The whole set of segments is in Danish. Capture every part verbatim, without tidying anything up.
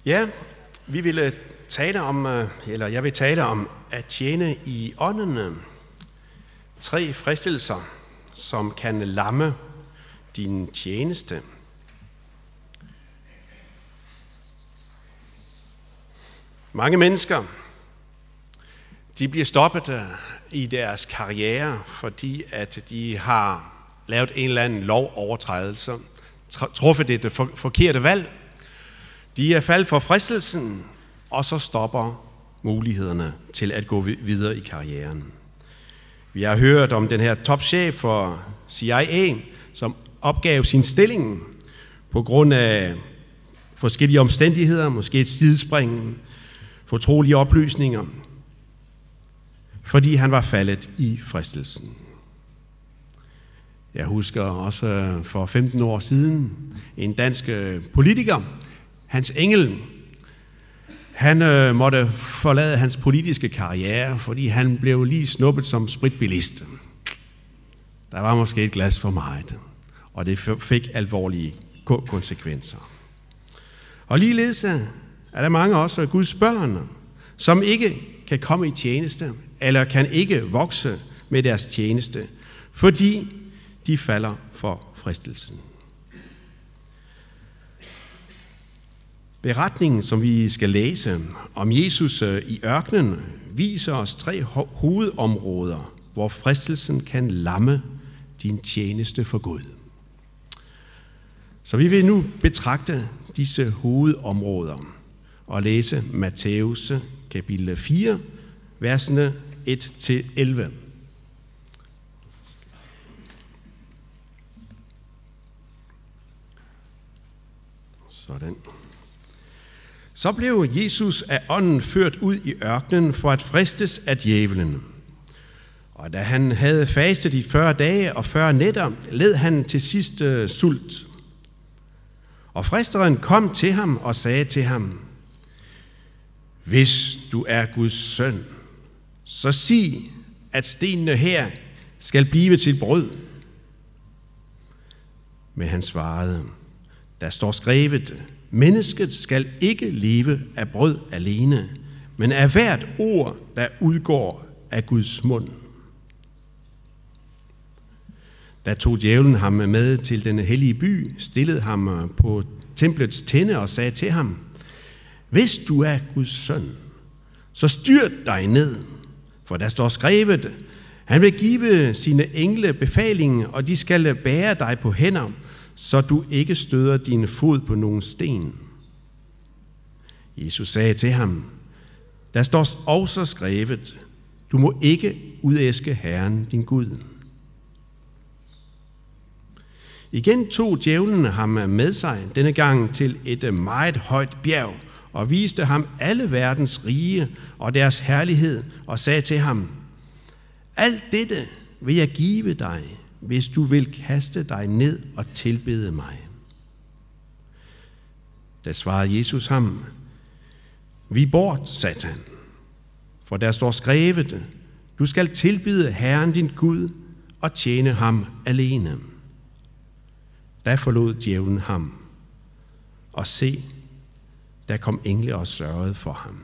Ja, vi ville tale om, eller jeg vil tale om at tjene i ånden. Tre fristelser, som kan lamme din tjeneste. Mange mennesker, de bliver stoppet i deres karriere, fordi at de har lavet en eller anden lovovertrædelse, truffet det forkerte valg. De er faldet for fristelsen, og så stopper mulighederne til at gå videre i karrieren. Vi har hørt om den her topchef for C I A, som opgav sin stilling på grund af forskellige omstændigheder, måske et sidespring, fortrolige oplysninger, fordi han var faldet i fristelsen. Jeg husker også for femten år siden en dansk politiker, Hans Engel. Han øh, måtte forlade hans politiske karriere, fordi han blev lige snuppet som spritbilist. Der var måske et glas for meget, og det fik alvorlige konsekvenser. Og ligeledes er der mange også Guds børn, som ikke kan komme i tjeneste, eller kan ikke vokse med deres tjeneste, fordi de falder for fristelsen. Beretningen, som vi skal læse om Jesus i ørkenen, viser os tre hovedområder, hvor fristelsen kan lamme din tjeneste for Gud. Så vi vil nu betragte disse hovedområder og læse Matthæus kapitel fire, versene et til elleve. Sådan. Så blev Jesus af ånden ført ud i ørkenen for at fristes af djævelen. Og da han havde fastet i fyrre dage og fyrre nætter, led han til sidst uh, sult. Og fristeren kom til ham og sagde til ham: Hvis du er Guds søn, så sig, at stenene her skal blive til brød. Men han svarede: Der står skrevet: Mennesket skal ikke leve af brød alene, men af hvert ord, der udgår af Guds mund. Da tog djævlen ham med til den hellige by, stillede ham på templets tinde og sagde til ham: Hvis du er Guds søn, så styrt dig ned, for der står skrevet: Han vil give sine engle befaling, og de skal bære dig på hænder, så du ikke støder din fod på nogen sten. Jesus sagde til ham: Der står også skrevet: Du må ikke udæske Herren din Gud. Igen tog djævlen ham med sig, denne gang til et meget højt bjerg, og viste ham alle verdens rige og deres herlighed, og sagde til ham: Alt dette vil jeg give dig, hvis du vil kaste dig ned og tilbede mig. Da svarede Jesus ham: Vi bort, Satan, for der står skrevet: Du skal tilbede Herren din Gud og tjene ham alene. Da forlod djævlen ham, og se, der kom engle og sørgede for ham.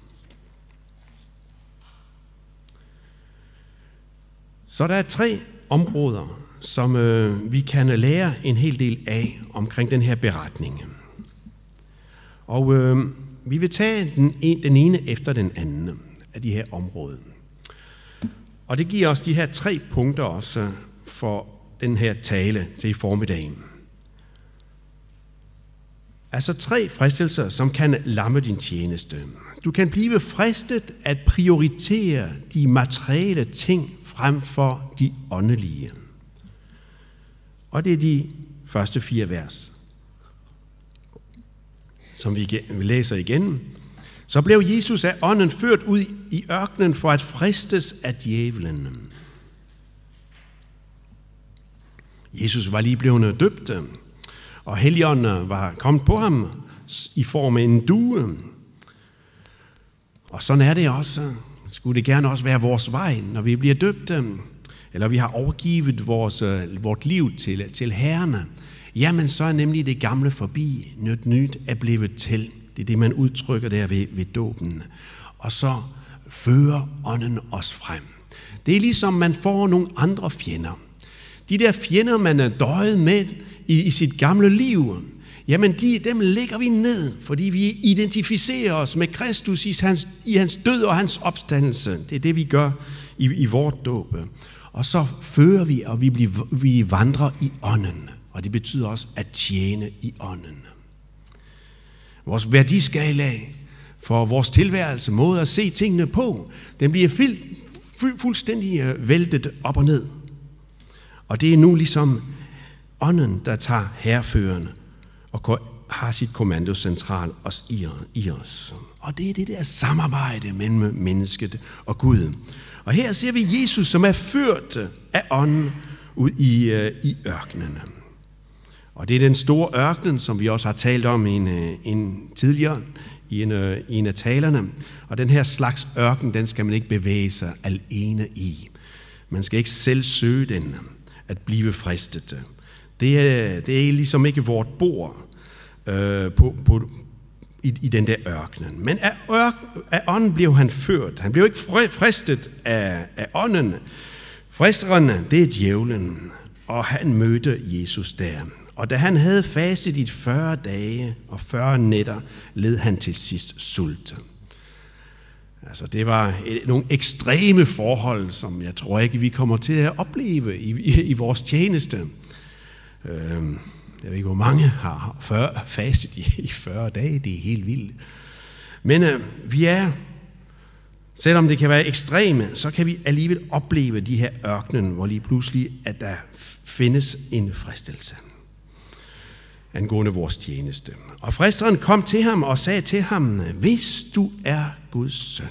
Så der er tre områder, som øh, vi kan lære en hel del af omkring den her beretning. Og øh, vi vil tage den, en, den ene efter den anden af de her områder. Og det giver os de her tre punkter også for den her tale til i formiddagen. Altså tre fristelser, som kan lamme din tjeneste. Du kan blive fristet at prioritere de materielle ting frem for de åndelige. Og det er de første fire vers, som vi læser igen. Så blev Jesus af ånden ført ud i ørkenen for at fristes af djævelen. Jesus var lige blevet døbt, og Helligånden var kommet på ham i form af en due. Og sådan er det også. Skulle det gerne også være vores vej, når vi bliver døbte, eller vi har overgivet vores, vort liv til, til Herren. Jamen, så er nemlig det gamle forbi, noget nyt er blevet til. Det er det, man udtrykker der ved, ved dåben. Og så fører ånden os frem. Det er ligesom, man får nogle andre fjender. De der fjender, man er døjet med i, i sit gamle liv, jamen de, dem lægger vi ned, fordi vi identificerer os med Kristus i hans, i hans død og hans opstandelse. Det er det, vi gør i, i vort dåb. Og så fører vi, og vi, bliver, vi vandrer i ånden. Og det betyder også at tjene i ånden. Vores værdiskala for vores tilværelse, måde at se tingene på, den bliver fu- fu- fuldstændig væltet op og ned. Og det er nu ligesom ånden, der tager herreførende og har sit kommandocentral også i os. Og det er det der samarbejde mellem mennesket og Gud. Og her ser vi Jesus, som er ført af ånden ud i, i ørkenen. Og det er den store ørken, som vi også har talt om en, en tidligere i en, i en af talerne. Og den her slags ørken, den skal man ikke bevæge sig alene i. Man skal ikke selv søge den, at blive fristet. Det er, det er ligesom ikke vort bord øh, på, på, i, i den der ørkenen. Men af, ørk, af ånden blev han ført. Han blev ikke fristet af, af ånden. Fristeren, det er djævlen, og han mødte Jesus der. Og da han havde fastet i fyrre dage og fyrre nætter, led han til sidst sult. Altså det var et, nogle ekstreme forhold, som jeg tror ikke, vi kommer til at opleve i, i, i vores tjeneste. Øhm, jeg ved ikke, hvor mange har fyrre, fastet i, i fyrre dage. Det er helt vildt. Men øh, vi er, selvom det kan være ekstreme, så kan vi alligevel opleve de her ørkenen, hvor lige pludselig, at der findes en fristelse angående vores tjeneste. Og fristeren kom til ham og sagde til ham, hvis du er Guds søn.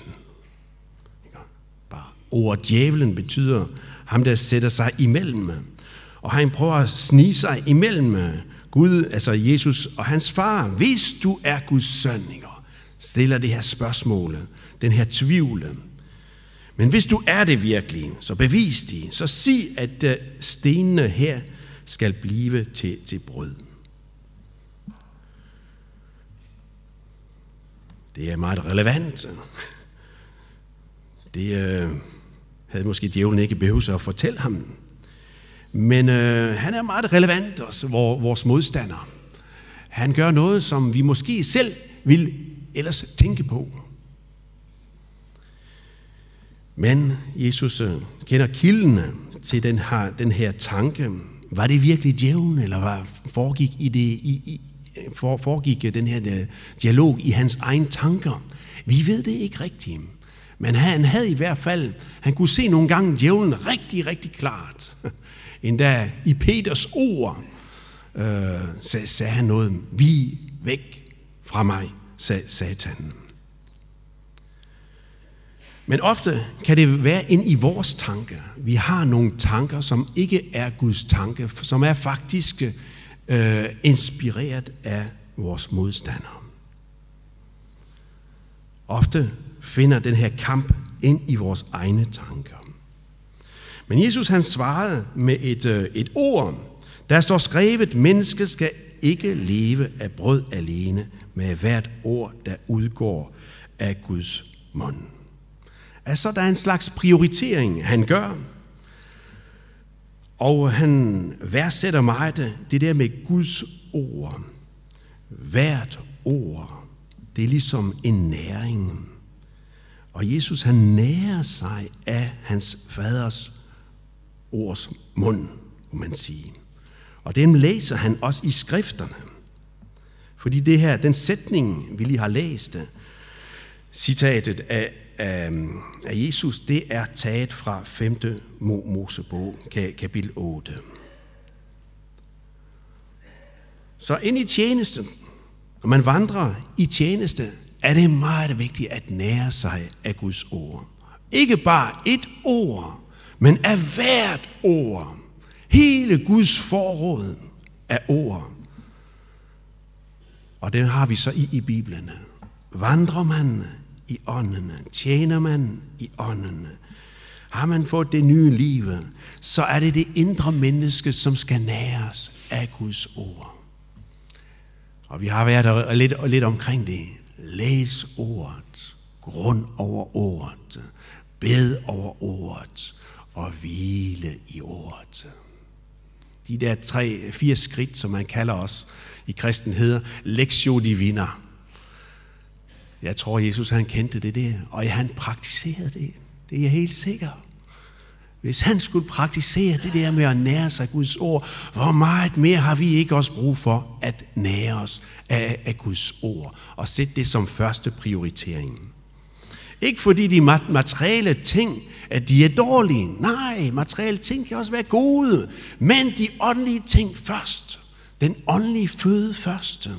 Bare ordet djævlen betyder ham, der sætter sig imellem. Og han prøver at snige sig imellem Gud, altså Jesus og hans far. Hvis du er Guds søn, stiller det her spørgsmål, den her tvivl. Men hvis du er det virkelig, så bevis det. Så sig, at stenene her skal blive til, til brød. Det er meget relevant. Det øh, havde måske djævlen ikke behøvet at fortælle ham. Men øh, han er meget relevant også, vores modstander. Han gør noget, som vi måske selv vil ellers tænke på. Men Jesus øh, kender kilden til den her, den her tanke. Var det virkelig djævlen, eller hvad foregik i det i, i For, foregik den her dialog i hans egne tanker? Vi ved det ikke rigtigt. Men han havde i hvert fald, han kunne se nogle gange djævlen rigtig, rigtig klart. Endda i Peters ord øh, sag, sagde han noget, vi væk fra mig, sagde Satan. Men ofte kan det være ind i vores tanker. Vi har nogle tanker, som ikke er Guds tanke, som er faktisk øh, inspireret af vores modstandere. Ofte finder den her kamp ind i vores egne tanker. Men Jesus han svarede med et, øh, et ord. Der står skrevet, mennesket skal ikke leve af brød alene, med hvert ord, der udgår af Guds mund. Altså, der er en slags prioritering, han gør. Og han værdsætter meget det der med Guds ord. Hvert ord, det er ligesom en næring. Og Jesus, han nærer sig af hans faders ords mund, må man sige. Og dem læser han også i skrifterne. Fordi det her, den sætning, vi lige har læst, citatet af, af, af Jesus, det er taget fra femte Mosebog, kapitel otte. Så ind i tjenesten, når man vandrer i tjeneste, er det meget vigtigt at nære sig af Guds ord. Ikke bare et ord, men af hvert ord. Hele Guds forråd af ord. Og det har vi så i, i Bibelen. Vandrer man i ånden, tjener man i ånden, har man fået det nye liv, så er det det indre menneske, som skal næres af Guds ord. Og vi har været lidt, lidt omkring det. Læs ordet, grund over ordet, bed over ordet og hvile i ordet. De der tre, fire skridt, som man kalder os i kristenhed, Lectio Divina. Jeg tror, Jesus han kendte det der, og han praktiserede det. Det er jeg helt sikker. Hvis han skulle praktisere det der med at nære sig af Guds ord, hvor meget mere har vi ikke også brug for at nære os af, af Guds ord og sætte det som første prioritering. Ikke fordi de materielle ting, at de er dårlige. Nej, materielle ting kan også være gode, men de åndelige ting først. Den åndelige føde først.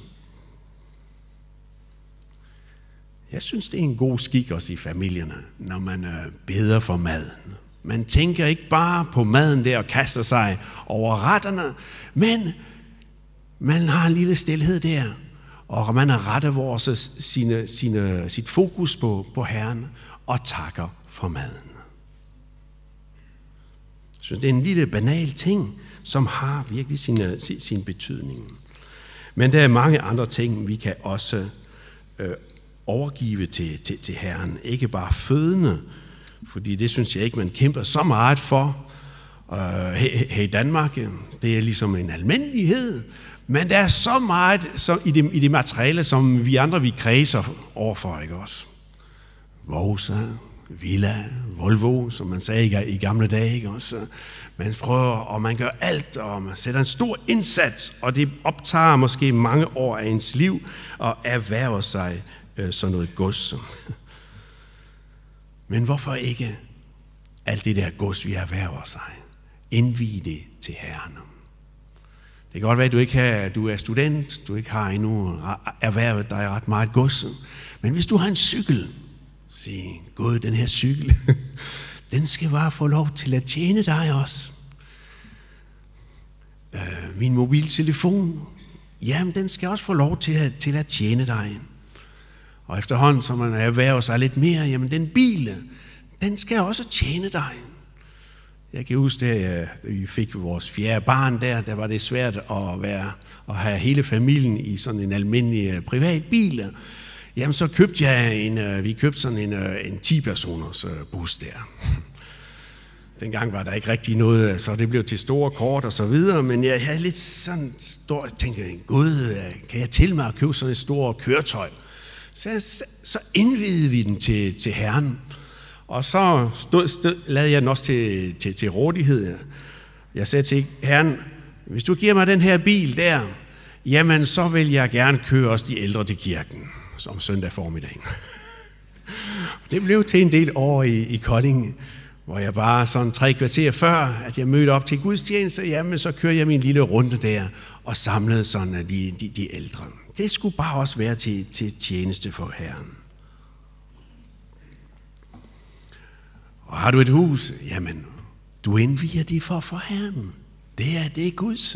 Jeg synes, det er en god skik også i familierne, når man beder for maden. Man tænker ikke bare på maden der og kaster sig over retterne, men man har en lille stilhed der, og man har rettet vores, sine, sine, sit fokus på, på Herren og takker for maden. Så det er en lille banal ting, som har virkelig sin, sin betydning. Men der er mange andre ting, vi kan også øh, overgive til, til, til Herren. Ikke bare fødende, fordi det synes jeg ikke, man kæmper så meget for øh, her, her i Danmark. Det er ligesom en almindelighed. Men der er så meget så i, det, i det materiale, som vi andre vi kredser overfor, ikke også? Vosa, Villa, Volvo, som man sagde i, i gamle dage, ikke også? Man prøver, og man gør alt, og man sætter en stor indsats, og det optager måske mange år af ens liv, og erhverver sig øh, sådan noget gods. Men hvorfor ikke alt det der gods, vi erhverver sig? Indvig det til Herren. Det kan godt være, at du ikke har, du er student, du ikke har endnu erhvervet dig ret meget gods. Men hvis du har en cykel, sig, Gud, den her cykel, den skal bare få lov til at tjene dig også. Øh, min mobiltelefon, jamen den skal også få lov til at, til at tjene dig. Og efterhånden, som man erhverver sig lidt mere, jamen den bil, den skal også tjene dig. Jeg kan huske, at vi fik vores fjerde barn der, der var det svært at, være, at have hele familien i sådan en almindelig privat bil. Jamen så købte jeg en, vi købte sådan en, en ti-personers bus der. Dengang var der ikke rigtig noget, så det blev til store kort og så videre, men jeg havde lidt sådan stor, jeg tænkte, Gud, kan jeg til mig at købe sådan et stort køretøj? Så, så, så indvidede vi den til, til Herren. Og så stod, stod, lavede jeg den også til, til, til rådighed. Jeg sagde til Herren, hvis du giver mig den her bil der, jamen så vil jeg gerne køre også de ældre til kirken, som søndag formiddagen. Det blev til en del år i, i Kolding, hvor jeg bare sådan tre kvarter før, at jeg mødte op til gudstjeneste, jamen så kørte jeg min lille runde der, og samlede sådan de, de, de ældre. Det skulle bare også være til, til tjeneste for Herren. Og har du et hus? Jamen, du indviger det for, for Herren. Det er, det er Guds.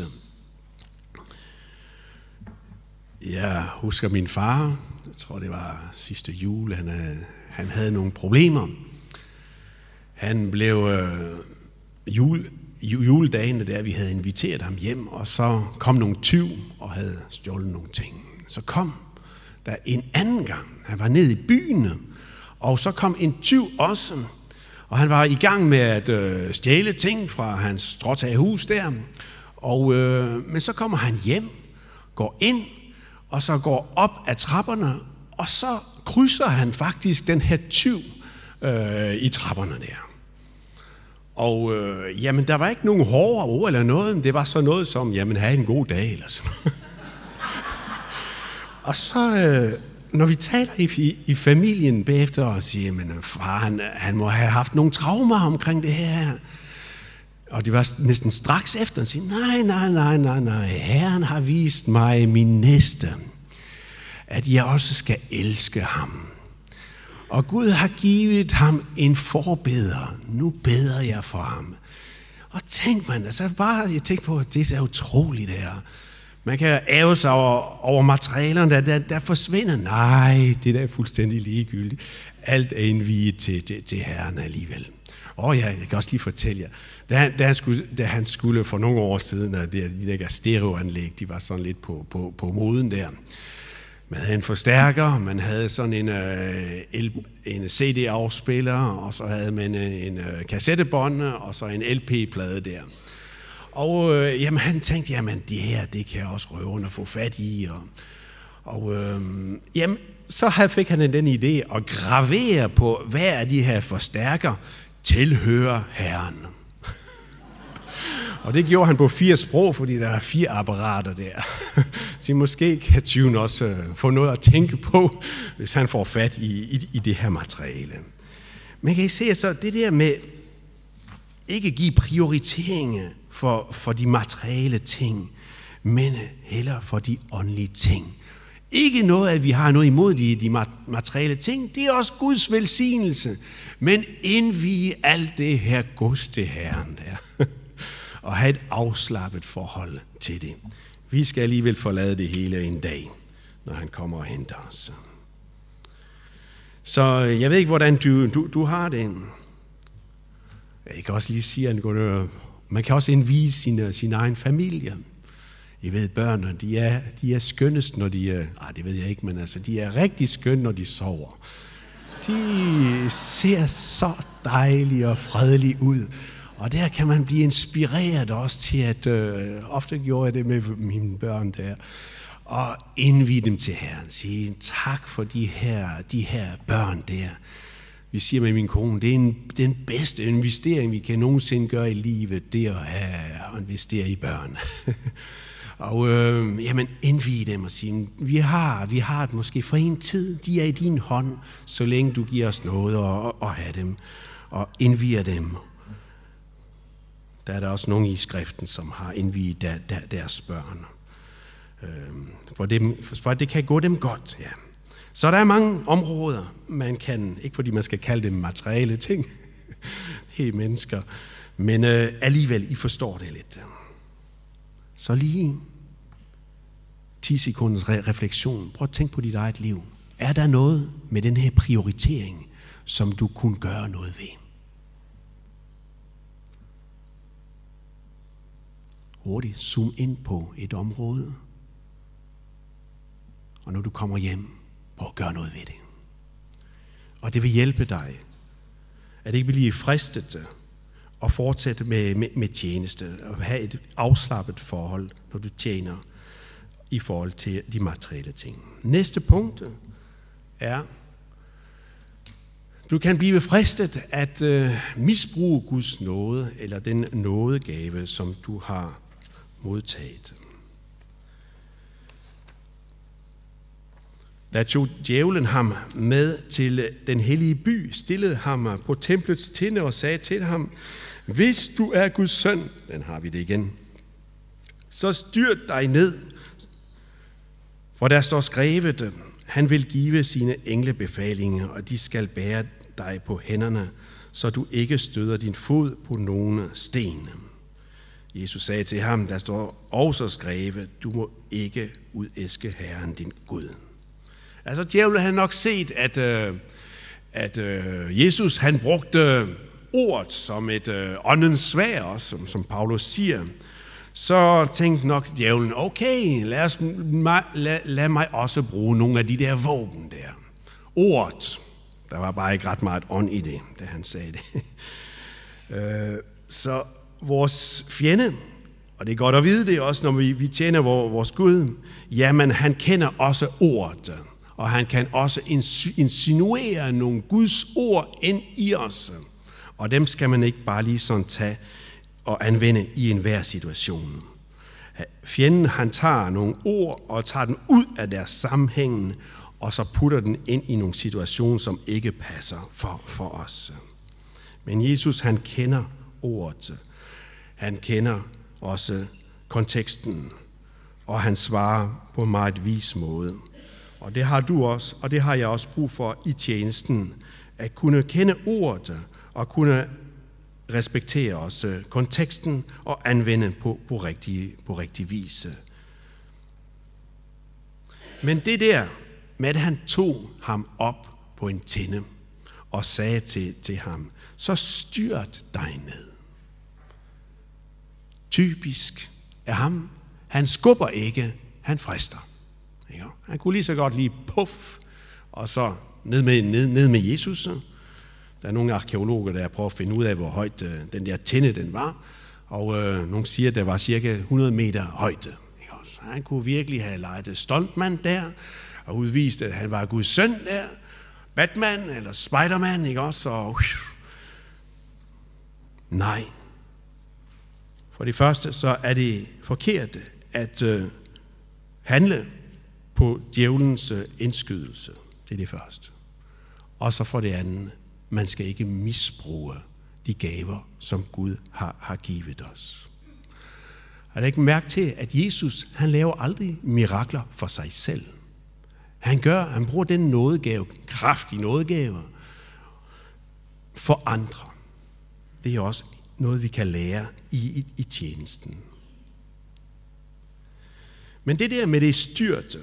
Jeg husker min far, jeg tror det var sidste jul, han, han havde nogle problemer. Han blev øh, jul, juledagen, der vi havde inviteret ham hjem, og så kom nogle tyv og havde stjålet nogle ting. Så kom der en anden gang, han var nede i byen, og så kom en tyv også, og han var i gang med at øh, stjæle ting fra hans stråtagehus der, og, øh, men så kommer han hjem, går ind, og så går op ad trapperne, og så krydser han faktisk den her tyv øh, i trapperne der. Og øh, jamen, der var ikke nogen hårde ord eller noget, men det var så noget som, jamen, have en god dag eller sådan noget. Og så, øh, når vi taler i, i familien bagefter og siger, men far, han, han må have haft nogle traumer omkring det her. Og det var næsten straks efter, at sige, nej, nej, nej, nej, nej, Herren har vist mig min næste, at jeg også skal elske ham. Og Gud har givet ham en forbeder. Nu beder jeg for ham. Og tænk man, altså bare, jeg tænker på, at det er utroligt der. Man kan ære sig over, over materialerne, der, der, der forsvinder. Nej, det der er fuldstændig ligegyldigt. Alt er indviet til, til, til Herren alligevel. Og ja, jeg kan også lige fortælle jer, da han, da han, skulle, da han skulle for nogle år siden, at de der stereoanlæg, de var sådan lidt på, på, på moden der. Man havde en forstærker, man havde sådan en, øh, en C D-afspiller, og så havde man en øh, kassettebånd, og så en L P-plade der. Og øh, jamen, han tænkte, jamen det her, det kan jeg også røverne få fat i. Og, og øh, jamen, så fik han den idé at gravere på, hver af de her forstærker tilhører Herren. Og det gjorde han på fire sprog, fordi der er fire apparater der. Så måske kan tyven også få noget at tænke på, hvis han får fat i, i, i det her materiale. Men kan I se så, det der med ikke give prioritering for, for de materielle ting, men heller for de åndelige ting. Ikke noget, at vi har noget imod de, de materielle ting. Det er også Guds velsignelse. Men indvige alt det her gods til Herren der. Og have et afslappet forhold til det. Vi skal alligevel forlade det hele en dag, når han kommer og henter os. Så jeg ved ikke, hvordan du, du, du har det. Jeg kan også lige sige, at man kan også indvige sin, sin egen familie. I ved, børnene, de er, de er skønnest, når de er... Ah, det ved jeg ikke, men altså, de er rigtig skønne, når de sover. De ser så dejlige og fredelige ud. Og der kan man blive inspireret også til at... Øh, ofte gjorde jeg det med mine børn der. Og indvige dem til Herren. Sige tak for de her, de her børn der. Vi siger med min kone, det er en, den bedste investering, vi kan nogensinde gøre i livet, det at have, investere i børn. Og øh, jamen, indvige dem og sige, vi har, vi har det måske for en tid, de er i din hånd, så længe du giver os noget og, og have dem, og indviger dem. Der er der også nogen i skriften, som har indviet der, der, deres børn. Øh, for, dem, for det kan gå dem godt, ja. Så der er mange områder, man kan, ikke fordi man skal kalde dem materielle ting, det er mennesker, men øh, alligevel, I forstår det lidt. Så lige ti sekunders re- refleksion. Prøv at tænke på dit eget liv. Er der noget med den her prioritering, som du kunne gøre noget ved? Hurtigt zoom ind på et område. Og når du kommer hjem, prøv at gøre noget ved det. Og det vil hjælpe dig, at ikke blive fristet og fortsætte med, med, med tjeneste, og have et afslappet forhold, når du tjener i forhold til de materielle ting. Næste punkt er, du kan blive fristet at øh, misbruge Guds nåde, eller den nådegave, som du har modtaget. Da tog djævlen ham med til den hellige by, stillede ham på templets tinde og sagde til ham, hvis du er Guds søn, den har vi det igen, så styrt dig ned, for der står skrevet, han vil give sine engle befalinger, og de skal bære dig på hænderne, så du ikke støder din fod på nogen sten. Jesus sagde til ham, der står også skrevet, du må ikke udæske Herren din Gud. Altså, djævlen havde nok set, at, øh, at øh, Jesus han brugte ordet som et øh, åndens sværd, som, som Paulus siger. Så tænkte nok djævlen, okay, lad, os, lad, lad mig også bruge nogle af de der våben der. Ordet, der var bare ikke ret meget ånd i det, da han sagde det. øh, så vores fjende, og det er godt at vide det også, når vi, vi tjener vores Gud, jamen han kender også ordet. Og han kan også insinuere nogle Guds ord ind i os. Og dem skal man ikke bare lige sådan tage og anvende i enhver situation. Fjenden han tager nogle ord og tager den ud af deres sammenhæng, og så putter den ind i nogle situationer, som ikke passer for, for os. Men Jesus han kender ordet. Han kender også konteksten, og han svarer på en meget vis måde. Og det har du også, og det har jeg også brug for i tjenesten, at kunne kende ordet og kunne respektere også konteksten og anvende på, på, rigtig, på rigtig vis. Men det der med, at han tog ham op på en tinde og sagde til, til ham, så styrt dig ned. Typisk er ham. Han skubber ikke, han frister. Han kunne lige så godt lige puff, og så ned med, ned, ned med Jesus. Der er nogle arkeologer, der prøver at finde ud af, hvor højt øh, den der tinde den var. Og øh, nogle siger, at der var cirka hundrede meter højde. Så han kunne virkelig have leget Stuntman der, og udvist, at han var Guds søn der. Batman eller Spiderman, ikke også? Og, nej. For det første, så er det forkert at øh, handle på djævelens øh, indskydelse. Det er det første. Og så for det andet, man skal ikke misbruge de gaver, som Gud har, har givet os. Har du ikke mærke til, at Jesus, han laver aldrig mirakler for sig selv. Han gør, han bruger den nådegave, kraftig nådegave, for andre. Det er også noget, vi kan lære i, i, i tjenesten. Men det der med det styrte,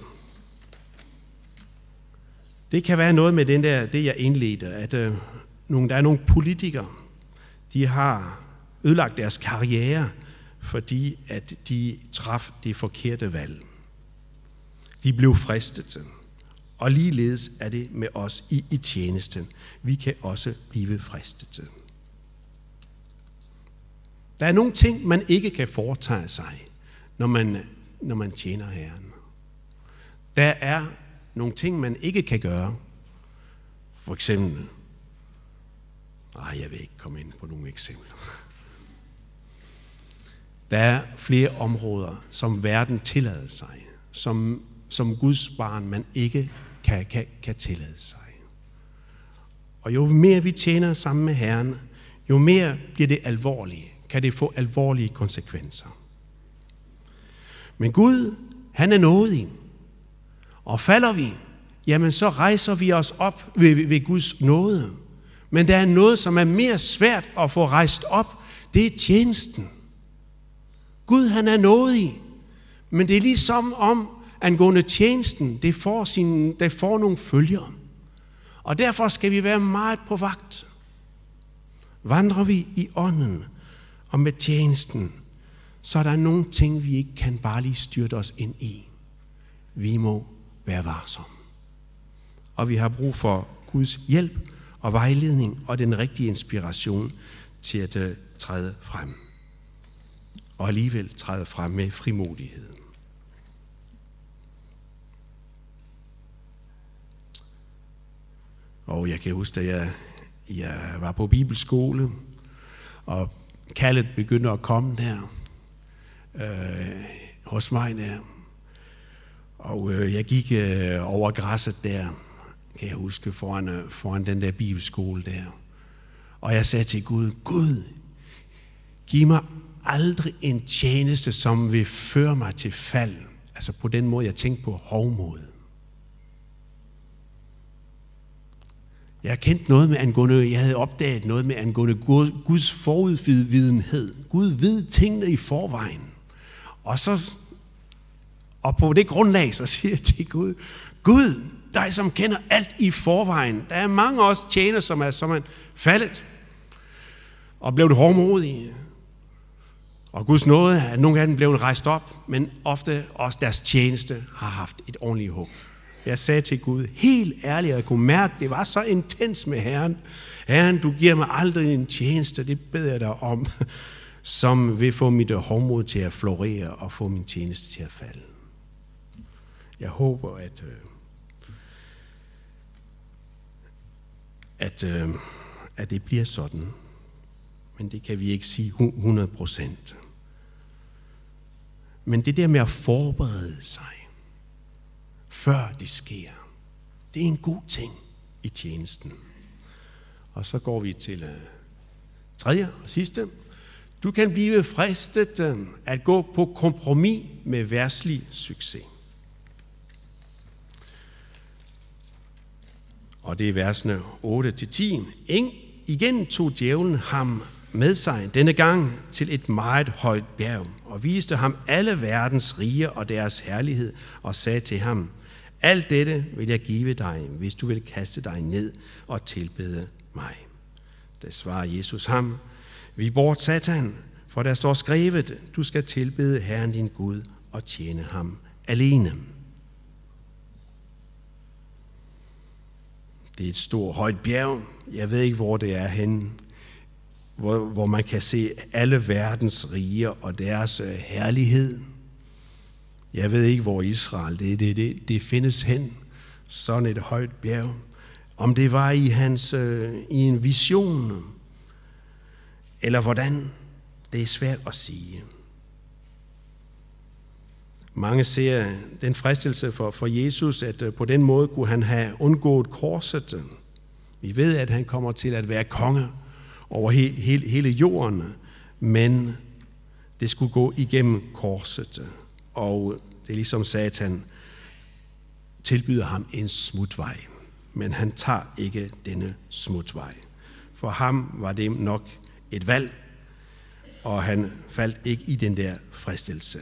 det kan være noget med den der, det jeg indledte, at øh, nogle, der er nogle politikere, de har ødelagt deres karriere, fordi at de traf det forkerte valg. De blev fristet. Og ligeledes er det med os i, i tjenesten. Vi kan også blive fristet. Der er nogle ting, man ikke kan foretage sig, når man, når man tjener Herren. Der er nogle ting, man ikke kan gøre. For eksempel, nej, jeg vil ikke komme ind på nogle eksempler. Der er flere områder, som verden tillader sig, som, som Guds barn man ikke kan, kan, kan tillade sig. Og jo mere vi tjener sammen med Herren, jo mere bliver det alvorligt, kan det få alvorlige konsekvenser. Men Gud, han er nådig. Og falder vi, jamen så rejser vi os op ved, ved Guds nåde. Men der er noget, som er mere svært at få rejst op, det er tjenesten. Gud, han er nådig, men det er ligesom om angående tjenesten, det får, sin, det får nogle følgere. Og derfor skal vi være meget på vagt. Vandrer vi i ånden og med tjenesten, så er der nogle ting, vi ikke kan bare lige styrte os ind i. Vi må være varsomme. Og vi har brug for Guds hjælp og vejledning og den rigtige inspiration til at uh, træde frem. Og alligevel træde frem med frimodighed. Og jeg kan huske, at jeg, jeg var på bibelskole, og kaldet begyndte at komme der øh, hos mig der. Og øh, jeg gik øh, over græsset der, kan jeg huske, foran, øh, foran den der bibelskole der. Og jeg sagde til Gud, Gud, giv mig aldrig en tjeneste, som vil føre mig til fald. Altså på den måde, jeg tænkte på hovmod. Jeg kendte noget med angående, jeg havde opdaget noget med angående Guds forudvidenhed. Gud ved tingene i forvejen. Og så, og på det grundlag, så siger jeg til Gud, Gud, dig som kender alt i forvejen. Der er mange også tjener, som er, som er faldet og blevet hårdmodige. Og Guds nåde, at nogle af dem blev rejst op, men ofte også deres tjeneste har haft et ordentligt hug. Jeg sagde til Gud, helt ærligt, og jeg kunne mærke, det var så intens med Herren. Herren, du giver mig aldrig en tjeneste, det beder jeg dig om, som vil få mit hårdmod til at florere og få min tjeneste til at falde. Jeg håber, at, at, at det bliver sådan. Men det kan vi ikke sige hundrede procent. Men det der med at forberede sig, før det sker, det er en god ting i tjenesten. Og så går vi til uh, tredje og sidste. Du kan blive fristet uh, at gå på kompromis med verdslig succes. Og det er versene otte til ti. Igen tog djævlen ham med sig, denne gang til et meget højt bjerg, og viste ham alle verdens riger og deres herlighed, og sagde til ham, Alt dette vil jeg give dig, hvis du vil kaste dig ned og tilbede mig. Da svarer Jesus ham, vi bort Satan, for der står skrevet, du skal tilbede Herren din Gud og tjene ham alene. Det er et stort højt bjerg. Jeg ved ikke, hvor det er henne, hvor, hvor man kan se alle verdens riger og deres øh, herlighed. Jeg ved ikke, hvor Israel det, det, det, det findes hen, sådan et højt bjerg. Om det var i, hans, øh, i en vision, eller hvordan, det er svært at sige. Mange ser den fristelse for, for Jesus, at på den måde kunne han have undgået korset. Vi ved, at han kommer til at være konge over he, he, hele jorden, men det skulle gå igennem korset. Og det er ligesom Satan tilbyder ham en smutvej, men han tager ikke denne smutvej. For ham var det nok et valg, og han faldt ikke i den der fristelse.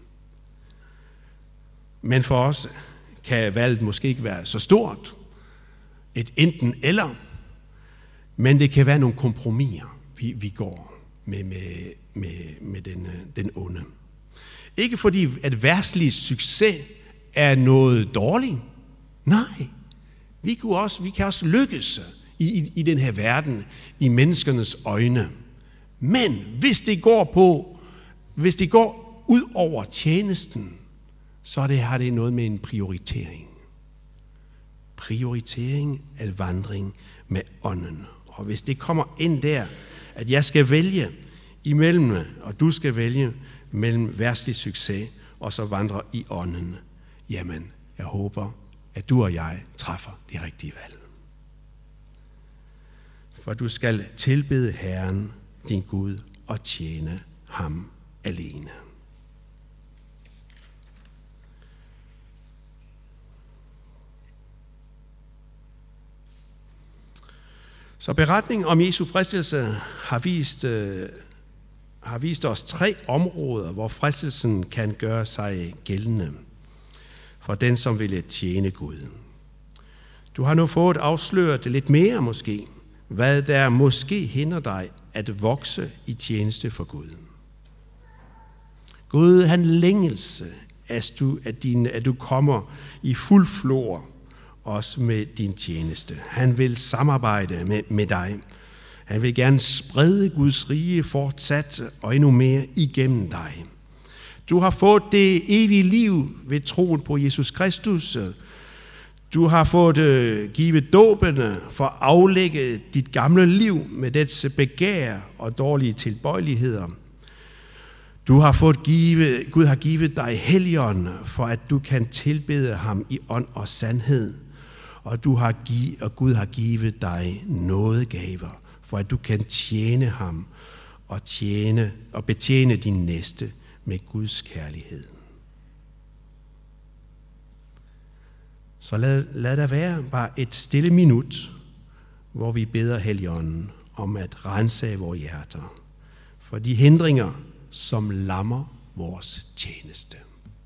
Men for os kan valget måske ikke være så stort, et enten eller, men det kan være nogle kompromiser, vi, vi går med, med, med, med den, den onde. Ikke fordi, at verdslig succes er noget dårligt. Nej, vi kan også, vi kan også lykkes i, i, i den her verden, i menneskernes øjne. Men hvis det går på, hvis det går ud over tjenesten, så det, har det noget med en prioritering. Prioritering af vandring med ånden. Og hvis det kommer ind der, at jeg skal vælge imellem, og du skal vælge mellem verdslig succes og så vandre i ånden, jamen, jeg håber, at du og jeg træffer det rigtige valg. For du skal tilbede Herren, din Gud, og tjene ham alene. Så beretningen om Jesu fristelse har vist, øh, har vist os tre områder, hvor fristelsen kan gøre sig gældende for den, som vil tjene Gud. Du har nu fået afsløret lidt mere måske, hvad der måske hindrer dig at vokse i tjeneste for Gud. Gud, han længelse, at du, at, din, at du kommer i fuld flor, også med din tjeneste. Han vil samarbejde med, med dig. Han vil gerne sprede Guds rige fortsat og endnu mere igennem dig. Du har fået det evige liv ved troen på Jesus Kristus. Du har fået givet dåbene for at aflægge dit gamle liv med dets begær og dårlige tilbøjeligheder. Du har fået givet, Gud har givet dig Helligånden, for at du kan tilbede ham i ånd og sandhed. Og, du har givet, og Gud har givet dig nådegaver, for at du kan tjene ham og, tjene, og betjene din næste med Guds kærlighed. Så lad, lad der være bare et stille minut, hvor vi beder Helligånden om at rense vores hjerter for de hindringer, som lammer vores tjeneste.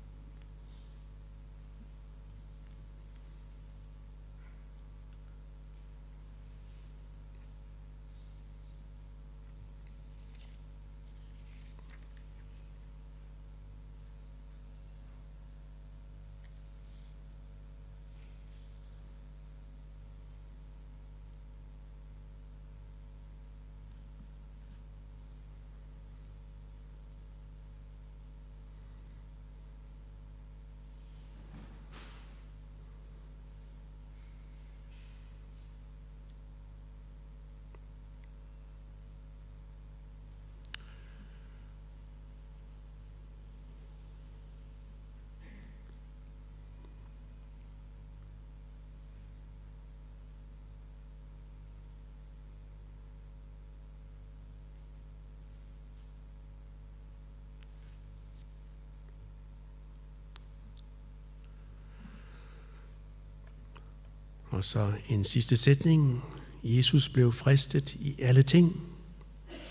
Og så en sidste sætning. Jesus blev fristet i alle ting.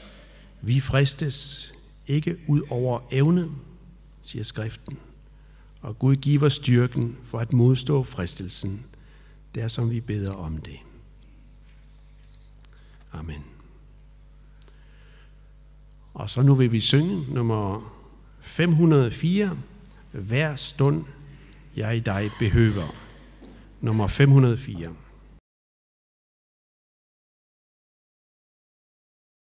Vi fristes ikke ud over evne, siger skriften. Og Gud giver styrken for at modstå fristelsen, der som vi beder om det. Amen. Og så nu vil vi synge nummer fem hundrede og fire. Hver stund jeg dig behøver. Nummer fem hundrede og fire.